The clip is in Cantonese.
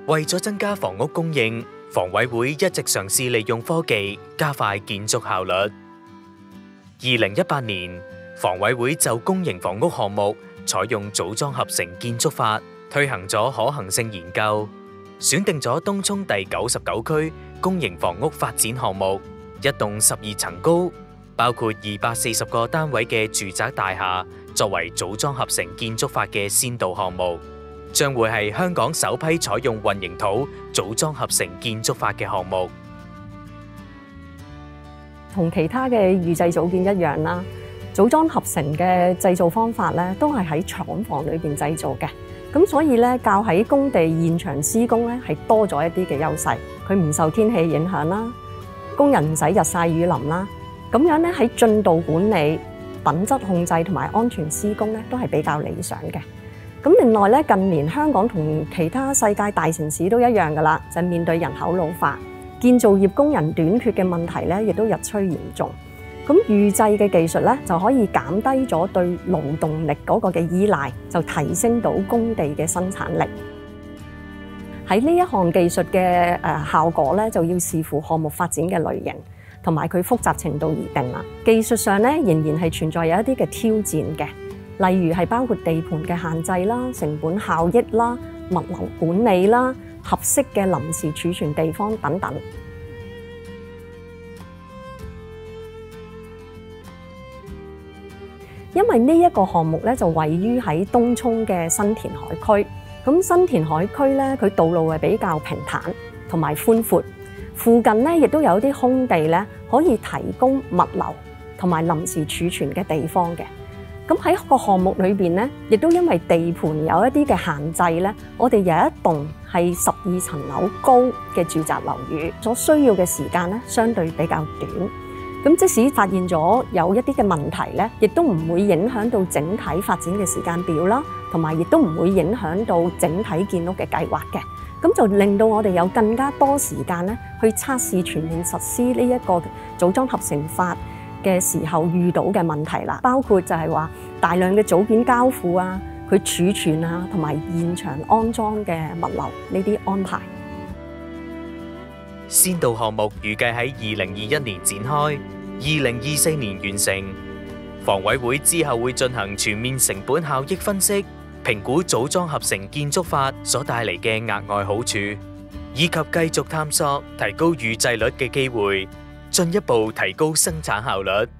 為咗增加房屋供應，房委會一直嘗試利用科技加快建築效率。2018年，房委會就公營房屋項目採用組裝合成建築法，推行咗可行性研究，選定咗東涌第99區公營房屋發展項目，一棟12層高，包括240個單位嘅住宅大廈，作為組裝合成建築法嘅先導項目，將會係香港首批採用混凝土組裝合成建築法嘅項目。 同其他嘅預製組件一樣啦，組裝合成嘅製造方法咧，都係喺廠房裏邊製造嘅。咁所以咧，較喺工地現場施工咧，係多咗一啲嘅優勢。佢唔受天氣影響啦，工人唔使日曬雨淋啦。咁樣咧，喺進度管理、品質控制同埋安全施工咧，都係比較理想嘅。咁另外咧，近年香港同其他世界大城市都一樣噶啦，就面對人口老化、建造業工人短缺嘅問題咧，亦都日趨嚴重。咁預製嘅技術咧，就可以減低咗對勞動力嗰個嘅依賴，就提升到工地嘅生產力。喺呢一項技術嘅效果咧，就要視乎項目發展嘅類型同埋佢複雜程度而定啦。技術上咧，仍然係存在有一啲嘅挑戰嘅，例如係包括地盤嘅限制啦、成本效益啦、物流管理啦、合適嘅臨時儲存地方等等。因為呢一個項目咧就位於喺東涌嘅新填海區，咁新填海區咧佢道路係比較平坦同埋寬闊，附近咧亦都有啲空地咧可以提供物流同埋臨時儲存嘅地方嘅。咁喺個項目裏邊咧，亦都因為地盤有一啲嘅限制咧，我哋有一棟係12層樓高嘅住宅樓宇，所需要嘅時間咧相對比較短。咁即使發現咗有一啲嘅問題咧，亦都唔會影響到整體發展嘅時間表啦，同埋亦都唔會影響到整體建屋嘅計劃嘅。咁就令到我哋有更加多時間咧，去測試全面實施呢一個組裝合成法嘅時候遇到嘅問題啦，包括就係話大量嘅組件交付啊，佢儲存啊，同埋現場安裝嘅物流呢啲安排。 先導項目預計喺2021年展開，2024年完成。房委會之後會進行全面成本效益分析，評估組裝合成建築法所帶嚟嘅額外好處，以及繼續探索提高預製率嘅機會，進一步提高生產效率。